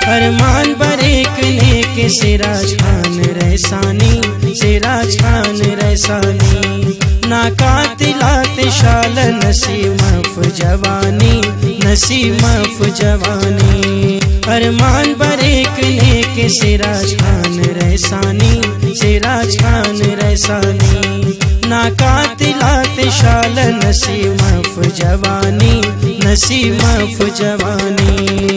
अरमान बरेक नेक सिराज खान रहसानी, सिराज खान रहसानी। ना कातिलात शाल नसीमफ जवानी, नसीमफ जवानी। अरमान बरेक नेक सिराज खान रहसानी, सिराज खान रहसानी। ना कातिलात शाल नसीमफ जवानी, नसीमफ जवानी।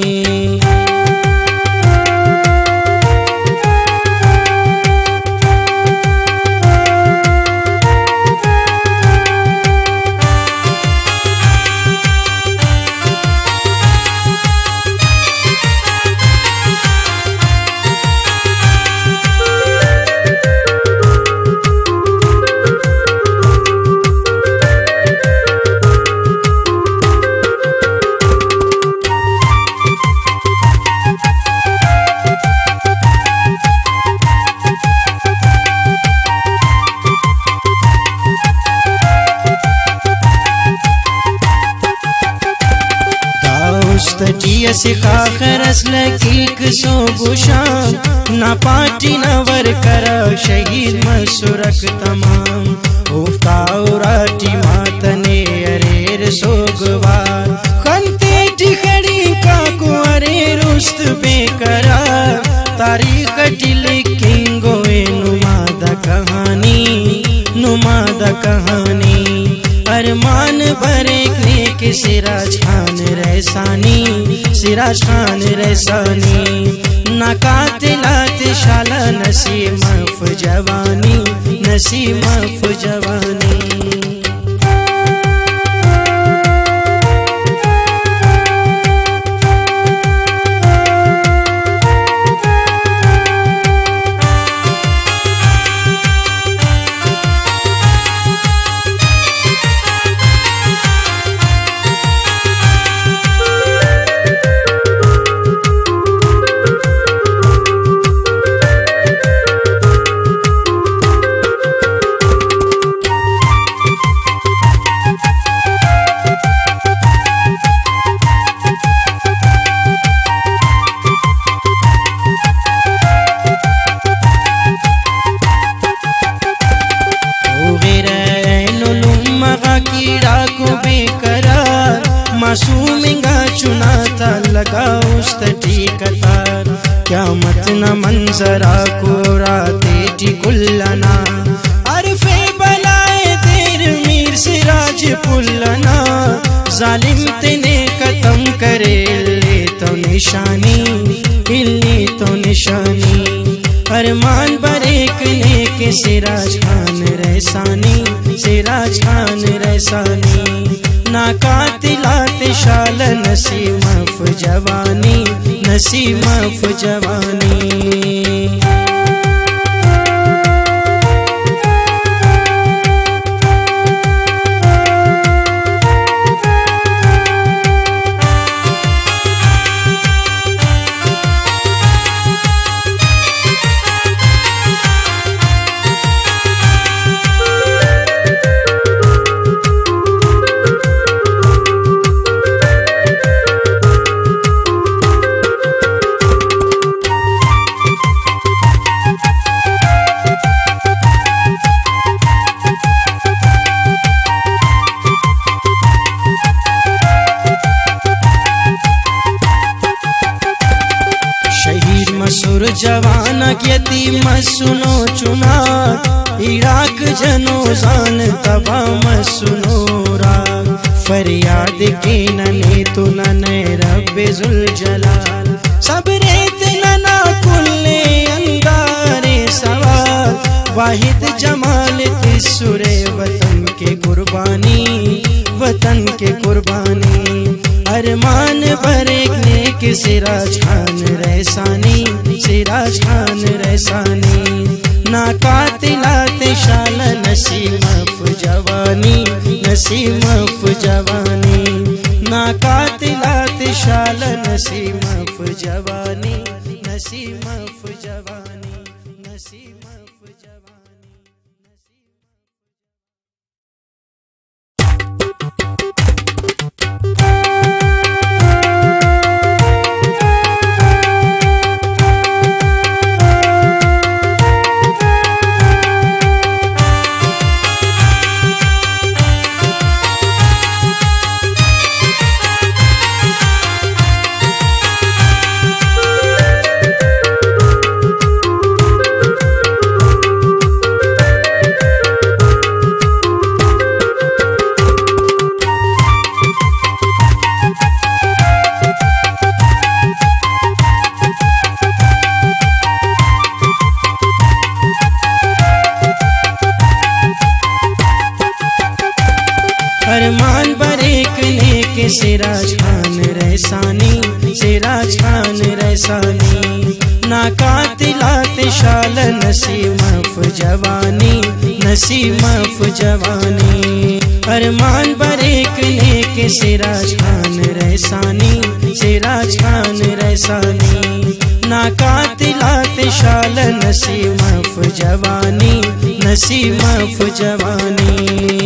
सिखा खरस लकीक सो बुशाम। ना पाटी न वर करा शहीद मसुरक तमाम। उफ्ताउराटी मातने अरेर सोगवार। खनते टिखड़ी का कुंवरे रुस्त बेकरार। तारीख लिखिंगो नुमादा कहानी, नुमादा कहानी। अरमान बरेक नेक सिराज खान रहसानी, सिराज खान रहसानी। ना कातिलात शाला नसीमफ जवानी, नसीमफ जवानी। मासूमिंगा चुनाता लगा उस्तटी कतार। क्या मत न मंजरा को राते टिकुल्लना। अरफे बलाए तेर मीर सिराज पुल्लना। जालिम तेने खत्म करे ले तो निशानी, हिलनी तो निशानी। अरमान बरेक नेक सिराज खान रहसानी, सिराज खान रहसानी। ना कातिलात शाल नसीमफ जवानी, नसीमफ जवानी। मसूर जवान यतीम सुनो चुना। इराक जनो जान तबा मसुनो राग। फरियाद के नने तु नने रब्बे जुल जलाल। सब रेत नना कुल्ले अंगारे सवाल। वाहिद जमाल तिसुरे वतन के कुर्बानी, वतन के कुर्बानी। अरमान बरेक नेक सिराज खान रहसानी, सिराज खान रहसानी। ना कातिलात शाल नसीमफ जवानी, नसीमफ जवानी। ना कातिलात शाल नसीमफ जवानी, नसीमफ जवानी, नसीमफ जवानी। सिराज खान रैसानी, सिराज खान रैसानी। नाकातिलात शाल नसीमफ जवानी, नसीमफ जवानी। अरमान बरेक नेक सिराज खान रैसानी, सिराज खान रैसानी। नाकातिलात शाल नसीमफ जवानी, नसीमफ जवानी।